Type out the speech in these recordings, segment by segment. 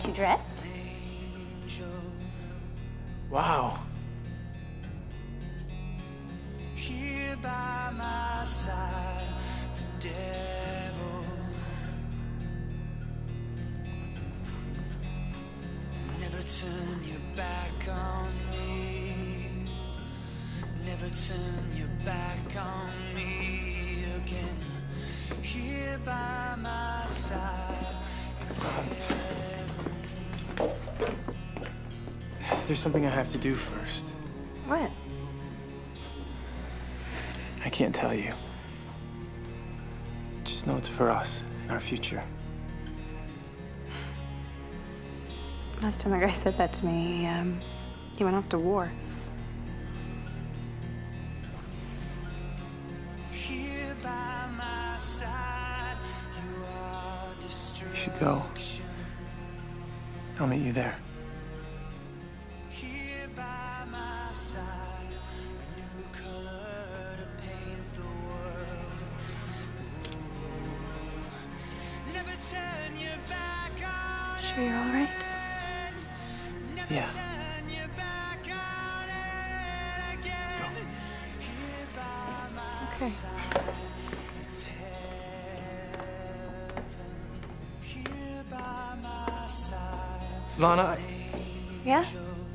get you dressed. Wow. Here by my side, the devil. Never turn your back on me. Never turn your back on me again. Here by my side, it's heaven. There's something I have to do first. What? I can't tell you. Just know it's for us and our future. Last time a guy said that to me, he went off to war. Here by my side, you are destruction. You should go. I'll meet you there. Here by my side, a new color to paint the world. Ooh. Never turn your back on it. Sure you're all right? Never Yeah. turn your back on it again. Here by my Okay. side, it's heaven. Here by my side. Lana, Yeah?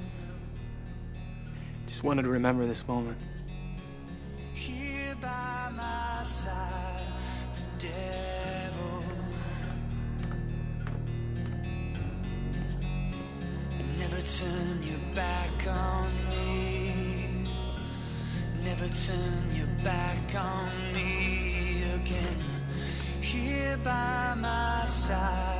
just wanted to remember this moment. Here by my side, the devil. Never turn your back on me. Never turn your back on me again. Here by my side.